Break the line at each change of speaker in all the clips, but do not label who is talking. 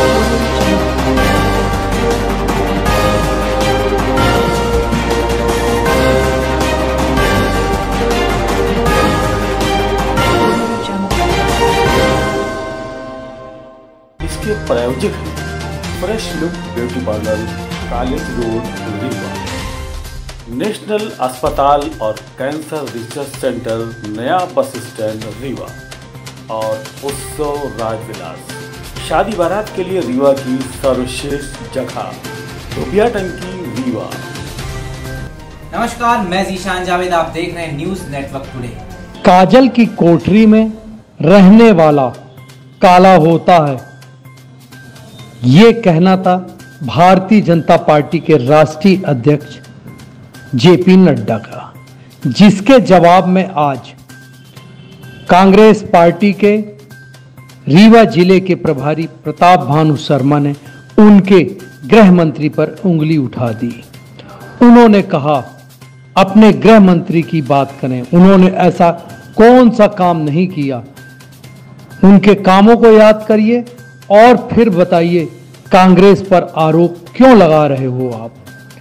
इसके प्रायोजक हैं fresh look beauty parlour, college road, Rewa. National अस्पताल और कैंसर रिसर्च सेंटर, नया बस स्टैंड, रीवा। और उत्सव राजविलास, शादी बारात के लिए रीवा की सर्वश्रेष्ठ जगह, रुपया टंकी, रीवा।
नमस्कार, मैं जीशान जावेद, आप देख रहे हैं न्यूज नेटवर्क टुडे।
काजल की कोठरी में रहने वाला काला होता है, ये कहना था भारतीय जनता पार्टी के राष्ट्रीय अध्यक्ष जेपी नड्डा का, जिसके जवाब में आज कांग्रेस पार्टी के रीवा जिले के प्रभारी प्रताप भानु शर्मा ने उनके गृह मंत्री पर उंगली उठा दी। उन्होंने कहा अपने गृह मंत्री की बात करें, उन्होंने ऐसा कौन सा काम नहीं किया, उनके कामों को याद करिए और फिर बताइए कांग्रेस पर आरोप क्यों लगा रहे हो आप।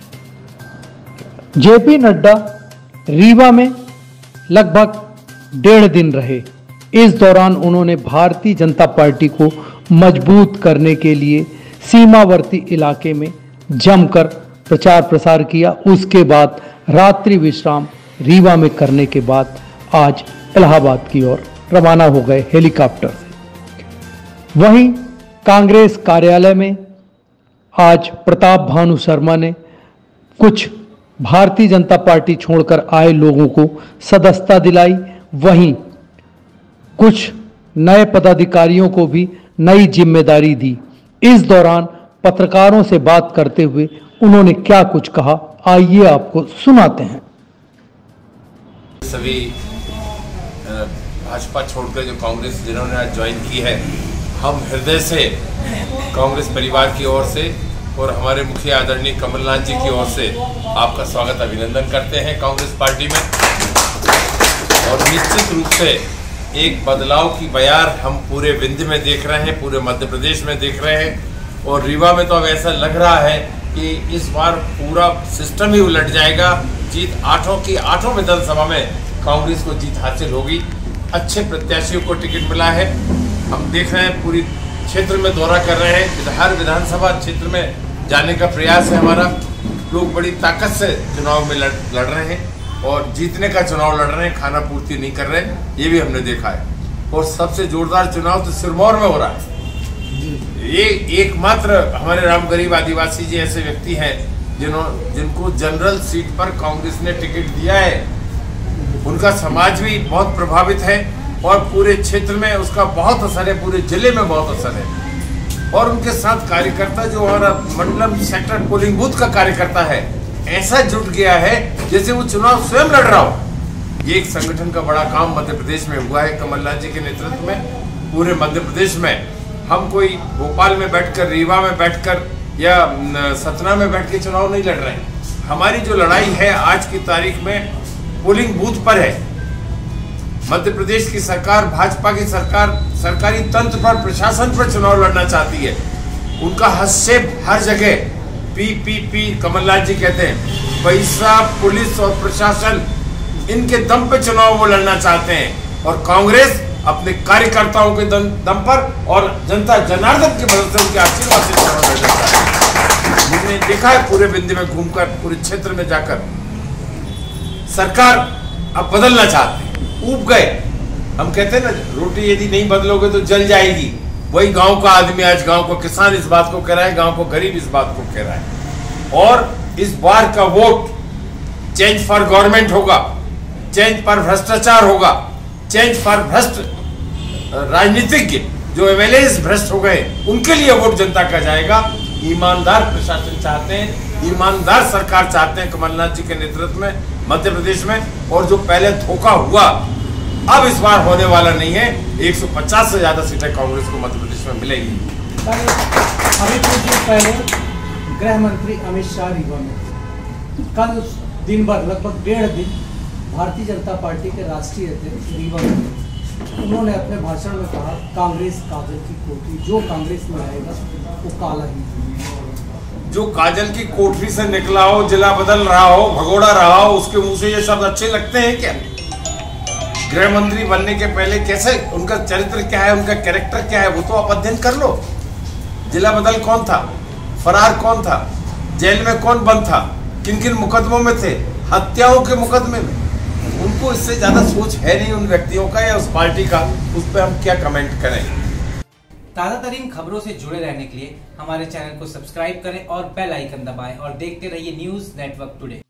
जेपी नड्डा रीवा में लगभग 1.5 दिन रहे। इस दौरान उन्होंने भारतीय जनता पार्टी को मजबूत करने के लिए सीमावर्ती इलाके में जमकर प्रचार प्रसार किया। उसके बाद रात्रि विश्राम रीवा में करने के बाद आज इलाहाबाद की ओर रवाना हो गए हेलीकॉप्टर से। वहीं कांग्रेस कार्यालय में आज प्रताप भानु शर्मा ने कुछ भारतीय जनता पार्टी छोड़कर आए लोगों को सदस्यता दिलाई। वहीं कुछ नए पदाधिकारियों को भी नई जिम्मेदारी दी। इस दौरान पत्रकारों से बात करते हुए उन्होंने क्या कुछ कहा, आइए आपको सुनाते हैं।
सभी भाजपा छोड़कर जो कांग्रेस जिन्होंने आज ज्वाइन की है, हम हृदय से कांग्रेस परिवार की ओर से और हमारे मुखिया आदरणीय कमलनाथ जी की ओर से आपका स्वागत अभिनंदन करते हैं कांग्रेस पार्टी में। और निश्चित रूप से एक बदलाव की बयार हम पूरे विंध्य में देख रहे हैं, पूरे मध्य प्रदेश में देख रहे हैं। और रीवा में तो अब ऐसा लग रहा है कि इस बार पूरा सिस्टम ही उलट जाएगा। जीत 8 विधानसभा में कांग्रेस को जीत हासिल होगी। अच्छे प्रत्याशियों को टिकट मिला है। हम देख रहे हैं पूरी क्षेत्र में दौरा कर रहे हैं, हर विधानसभा क्षेत्र में जाने का प्रयास है हमारा। लोग बड़ी ताकत से चुनाव में लड़ रहे हैं और जीतने का चुनाव लड़ रहे हैं, खाना पूर्ति नहीं कर रहे हैं, ये भी हमने देखा है। और सबसे जोरदार चुनाव तो सिरमौर में हो रहा है। ये एकमात्र हमारे राम गरीब आदिवासी जी ऐसे व्यक्ति हैं जिनको जनरल सीट पर कांग्रेस ने टिकट दिया है। उनका समाज भी बहुत प्रभावित है और पूरे क्षेत्र में उसका बहुत असर है, पूरे जिले में बहुत असर है। और उनके साथ कार्यकर्ता जो हमारा मंडलम सेक्टर पोलिंग बूथ का कार्यकर्ता है, ऐसा जुट गया है जैसे वो चुनाव स्वयं लड़ रहा हो। ये एक संगठन का बड़ा काम मध्य प्रदेश में हुआ है कमलनाथ जी के नेतृत्व में। पूरे मध्य प्रदेश में हम कोई भोपाल में बैठकर, रीवा में बैठकर या सतना में बैठ के चुनाव नहीं लड़ रहे हैं। हमारी जो लड़ाई है आज की तारीख में पोलिंग बूथ पर है। मध्य प्रदेश की सरकार, भाजपा की सरकार, सरकारी तंत्र पर, प्रशासन पर चुनाव लड़ना चाहती है। उनका हस्तक्षेप हर जगह पी कमलनाथ जी कहते हैं, पैसा, पुलिस और प्रशासन, इनके दम पे चुनाव वो लड़ना चाहते हैं। और कांग्रेस अपने कार्यकर्ताओं के दम पर और जनता जनार्दन की मदद से, उनके आशीर्वाद से चुनाव लड़ना चाहते हैं। हमने देखा है पूरे विंध्य में घूमकर, पूरे क्षेत्र में जाकर। सरकार अब बदलना चाहते हैं, ऊब गए। हम कहते हैं ना, रोटी यदि नहीं बदलोगे तो जल जाएगी। वही गांव का आदमी आज गांव को किसान इस बात को कह रहा है, गांव को गरीब इस बात को कह रहा है। और इस बार का वोट चेंज फॉर गवर्नमेंट होगा, चेंज फॉर भ्रष्टाचार होगा, चेंज फॉर भ्रष्ट राजनीतिज्ञ जो एमएलए भ्रष्ट हो गए, उनके लिए वोट जनता का जाएगा। ईमानदार प्रशासन चाहते हैं, ईमानदार सरकार चाहते हैं कमलनाथ जी के नेतृत्व में मध्य प्रदेश में। और जो पहले धोखा हुआ अब इस बार होने वाला नहीं है। 150 से ज्यादा सीटें कांग्रेस को मध्य प्रदेश में मिलेगी।
अभी कुछ दिन पहले गृह मंत्री अमित शाह रीवा में, कल दिन भर लगभग 1.5 दिन भारतीय जनता पार्टी के राष्ट्रीय अध्यक्ष रीवा में, उन्होंने अपने भाषण में कहा कांग्रेस काजल की कोठी, जो कांग्रेस में आएगा वो काला ही।
जो काजल की कोठरी से निकला हो, जिला बदल रहा हो, भगोड़ा रहा हो, उसके मुंह से ये शब्द अच्छे लगते हैं क्या? गृह मंत्री बनने के पहले कैसे, उनका चरित्र क्या है, उनका कैरेक्टर क्या है, वो तो आप अध्ययन कर लो। जिला बदल कौन था, फरार कौन था, जेल में कौन बंद था, किन किन मुकदमों में थे, हत्याओं के मुकदमे में। उनको इससे ज्यादा सोच है नहीं उन व्यक्तियों का या उस पार्टी का, उस पर हम क्या कमेंट करें।
ताजा तरीन खबरों से जुड़े रहने के लिए हमारे चैनल को सब्सक्राइब करें और बेल आइकन दबाएं और देखते रहिए न्यूज नेटवर्क टुडे।